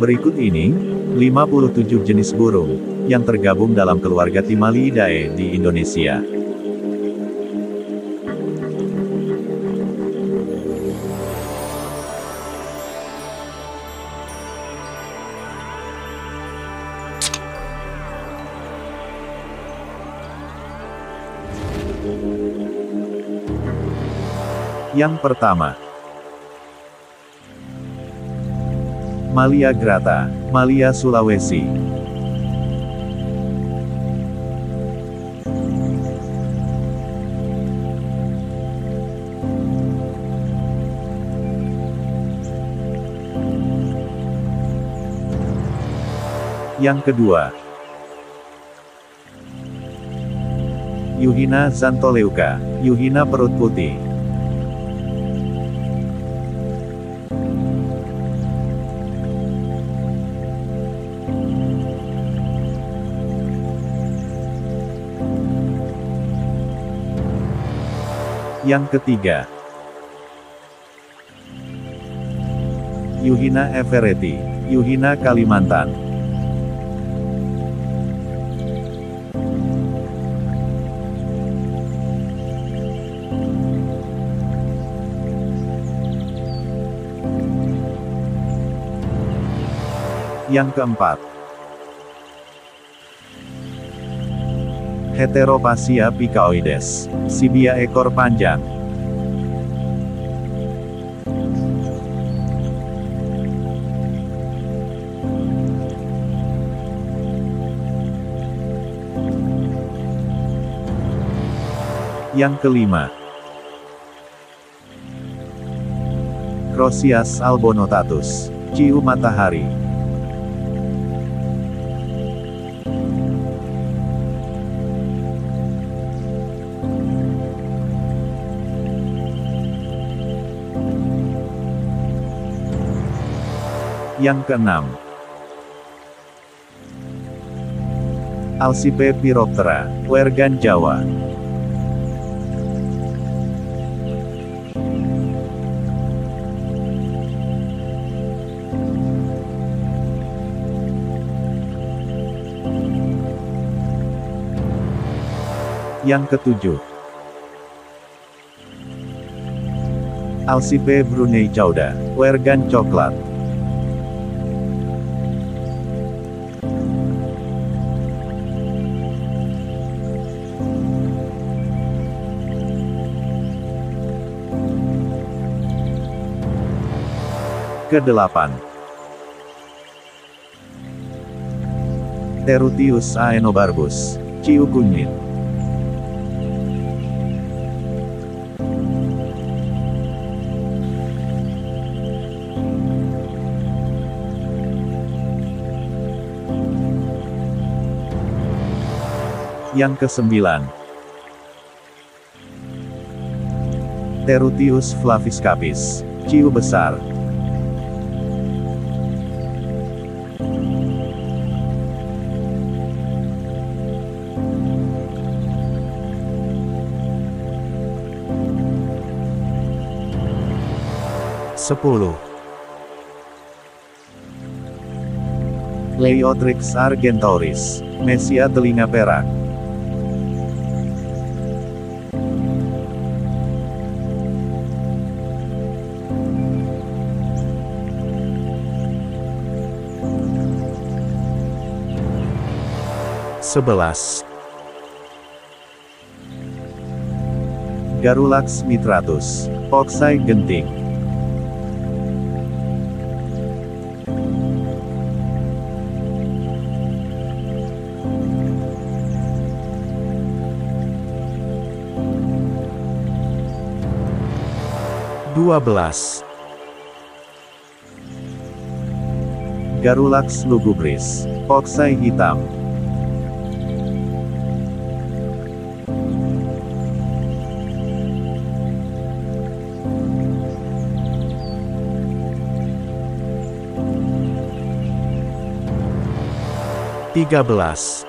Berikut ini, 57 jenis burung, yang tergabung dalam keluarga Timaliidae di Indonesia. Yang pertama, Malia grata, Malia Sulawesi. Yang kedua, Yuhina xantholeuca, Yuhina perut putih. Yang ketiga, Yuhina evereti, Yuhina Kalimantan. Yang keempat, Heterophasia picaoides, Sibia ekor panjang. Yang kelima, Crossias albonotatus, ciu matahari. Yang keenam, Alcipe pyroptera, wergan Jawa. Yang ketujuh, Alcipe brunei cauda, wergan coklat. Kedelapan, Terutius aenobarbus, ciu kunyit. Yang kesembilan, Terutius flaviscapis, ciu besar. Sepuluh, Leiotrix argentauris, Mesia telinga perak. Sebelas, Garrulax mitratus, Oksai genting. Dua belas, Garrulax lugubris, Oksai hitam. 13.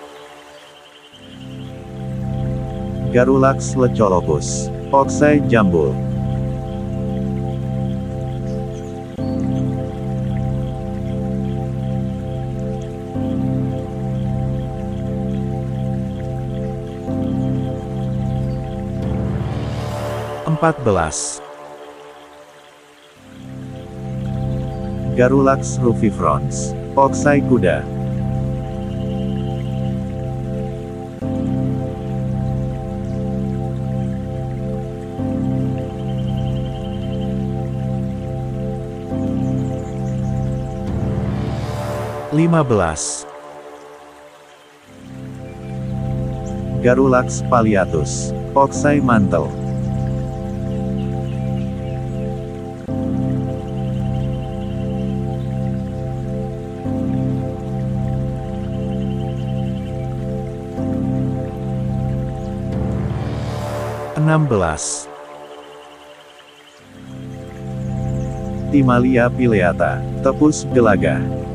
Garrulax lecolopus, Oksai jambul. 14. 14. Garrulax rufifrons. Oksai kuda. 15. Garrulax palliatus. Oksai mantel. 16. Timalia pileata. Tepus gelagah.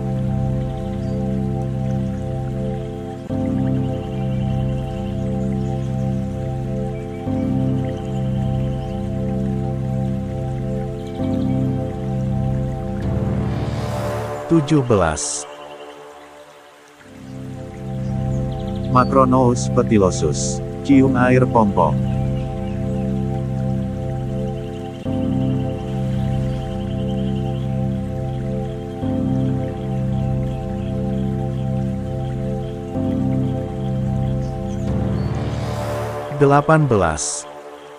17. Macronous petilosus. Cium air pompong. 18.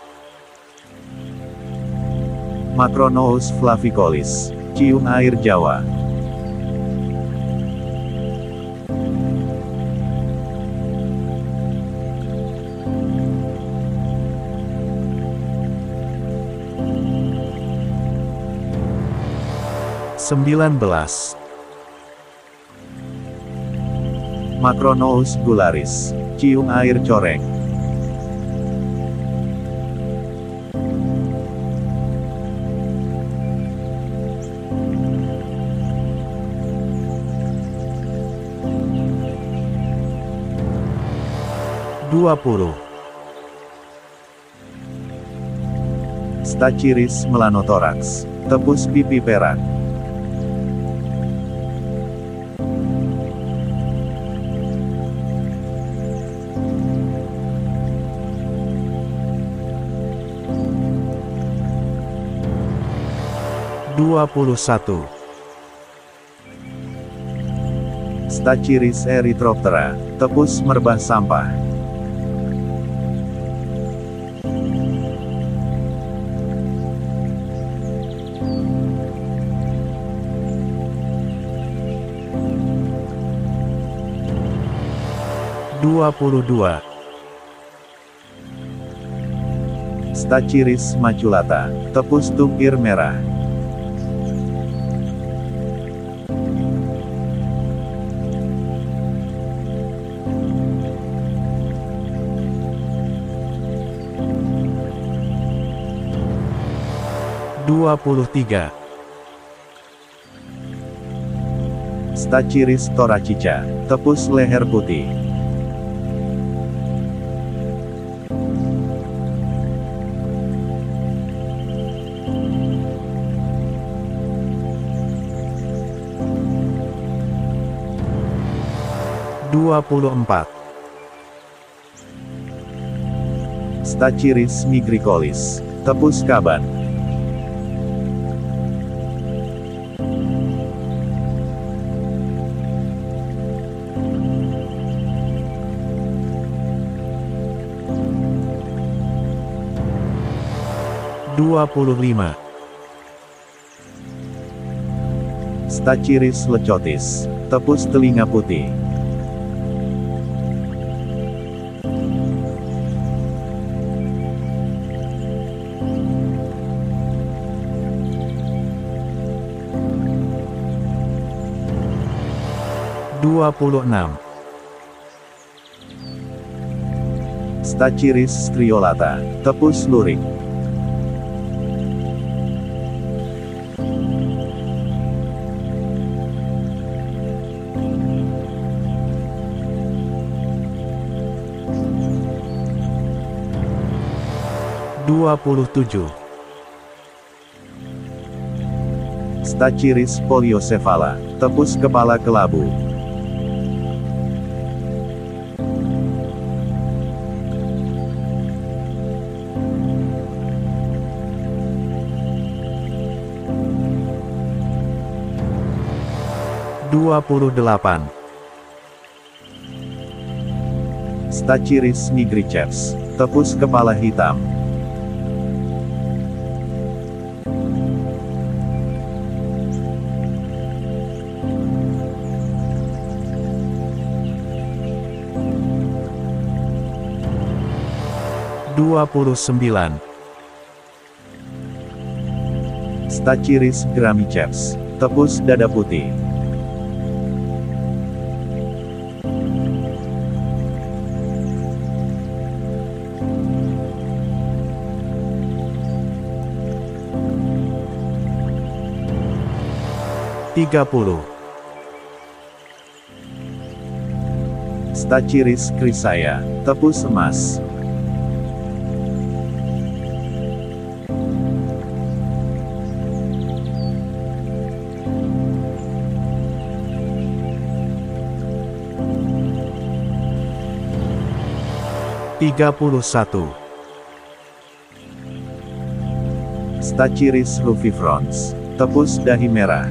Macronous flavicolis. Cium air Jawa. 19. Macronous gularis. Cium air coreng. 20. Stachyris melanotorax. Tepus pipi perak. 21. Stachyris erythroptera. Tepus merbah sampah. 22. Stachyris maculata. Tepus tungkir merah. 23. Stachyris thoracica. Tepus leher putih. 24. Stachyris nigricolis. Tepus kaban. 25. Stachyris lecotis. Tepus telinga putih. 26. Stachyris striolata. Tepus lurik. 27. Stachyris poliocephala. Tepus kepala kelabu. 28. Stachyrhis nigriceps, tepus kepala hitam. Stachyrhis gramiceps, tepus dada putih. Stachyrhis chrysaya, tepus emas. Stachyrhis rufifrons, tepus dahi merah.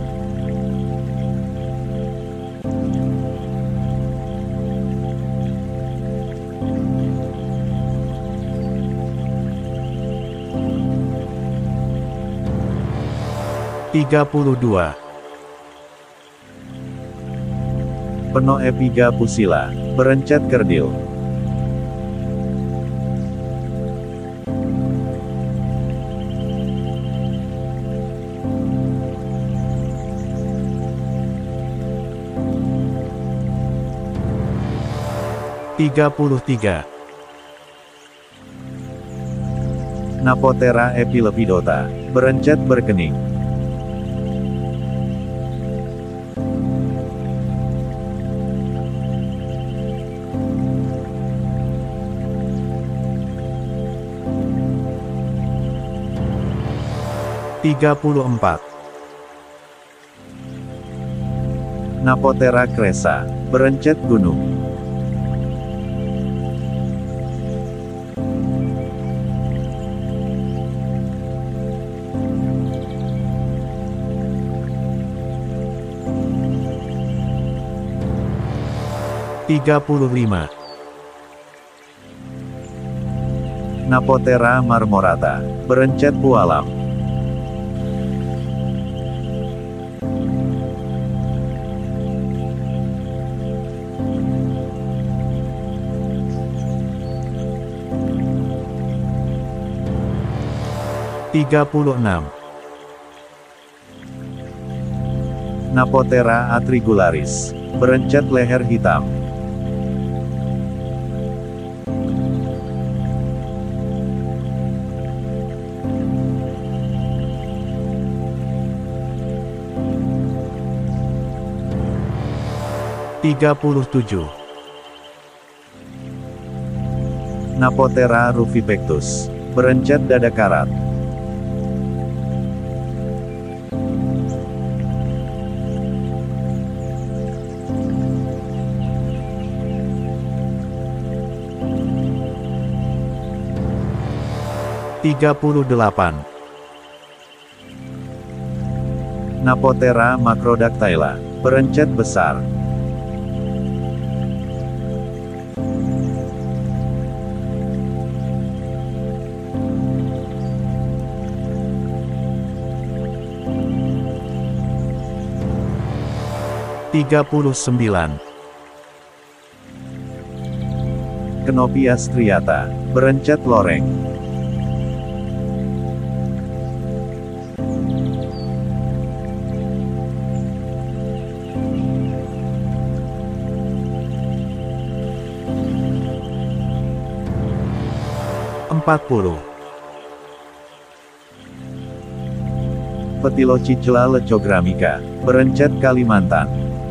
Pnoepiga pusilla, berencet kerdil. Napothera epilepidota, berencet berkening. Napothera cresa, berencet gunung. Napothera marmorata, berencet pualam. Napothera atrigularis, berencet leher hitam. Napothera rufipectus, berencet dada karat. Napothera macrodactyla, berencet besar. Kenopia striata, berencet loreng. Petilochicla lechogramica, berencet Kalimantan.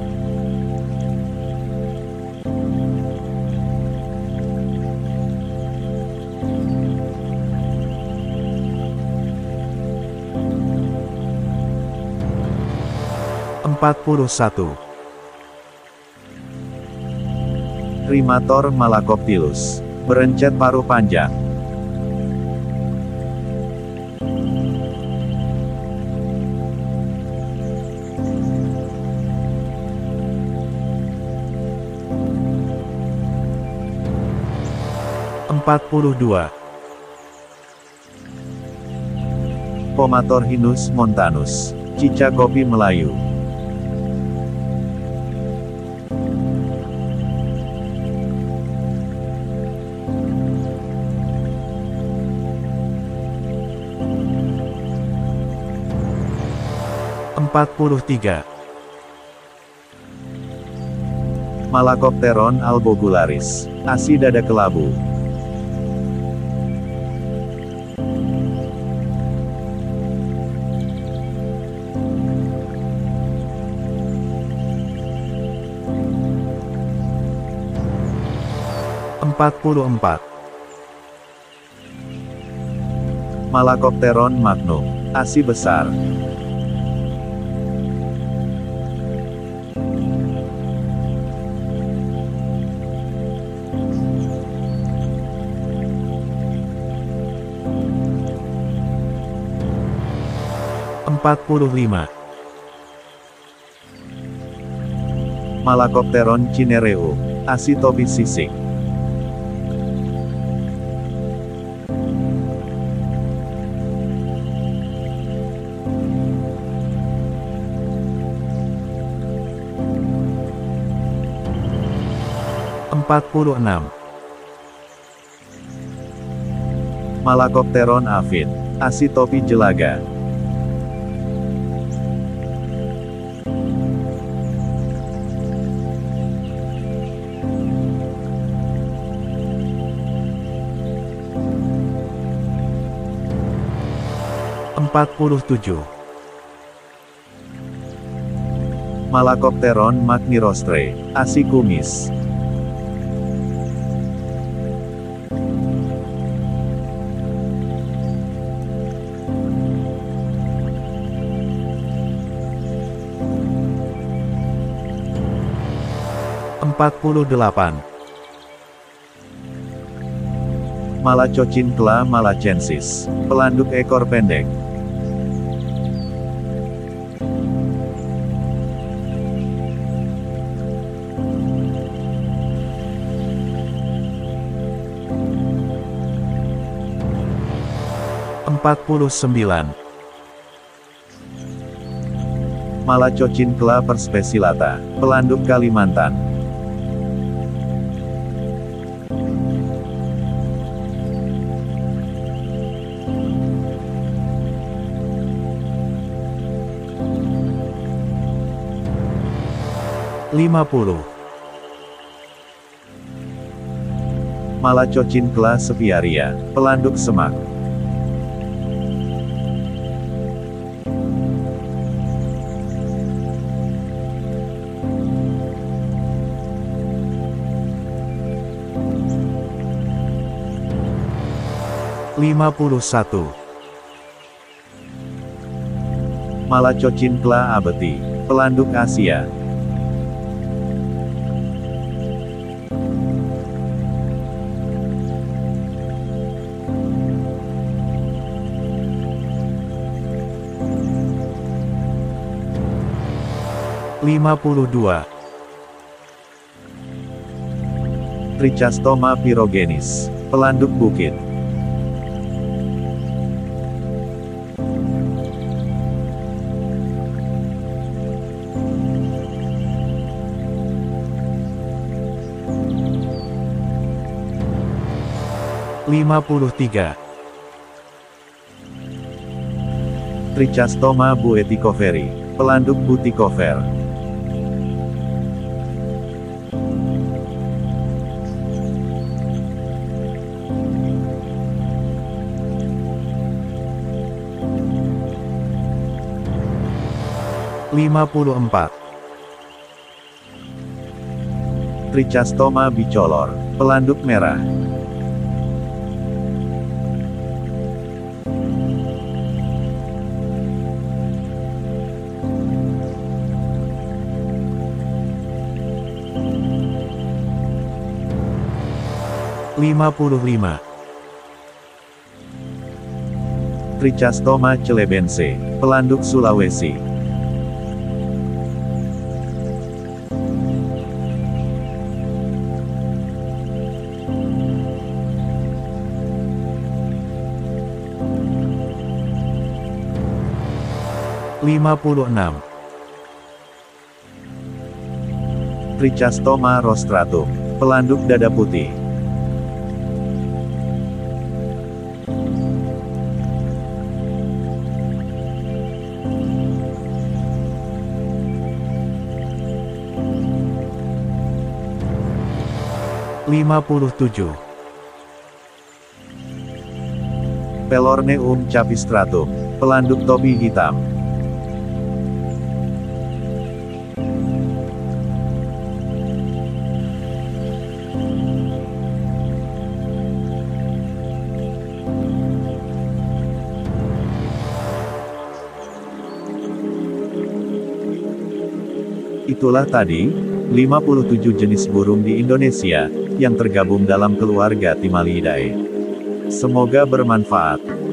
Primator malacoptilus, berencet paruh panjang. 42. Pomatorhinus montanus. Cicak kopi Melayu. Empat puluh tiga. Malacopteron albogularis. Asi dada kelabu. Empat puluh empat. Malacopteron magnum. Asi besar. Empat puluh lima. Malacopteron cinereum. Asi topi sisik. Empat puluh enam. Malacopteron avid. Asi topi jelaga. Empat puluh tujuh. Malacopteron magnirostre. Asi kumis. Empat puluh delapan. Malacocincla malacensis. Pelanduk ekor pendek. Empat puluh sembilan. Malacocincla perspecillata. Pelanduk Kalimantan. Lima puluh. Malacocincla sepiaria. Pelanduk semak. Lima puluh satu. Malacocincla abeti. Pelanduk Asia. Lima puluh dua. Trichastoma pyrogenis. Pelanduk bukit. Lima puluh tiga. Trichastoma bueticoferi. Pelanduk butikofer. Lima puluh empat. Trichastoma bicolor. Pelanduk merah. Lima puluh lima. Trichastoma celebense. Pelanduk Sulawesi. 56. Trichastoma rostratum, pelanduk dada putih. Lima puluh tujuh. Pelorneum capistratum, pelanduk topi hitam. Itulah tadi, 57 jenis burung di Indonesia, yang tergabung dalam keluarga Timaliidae. Semoga bermanfaat.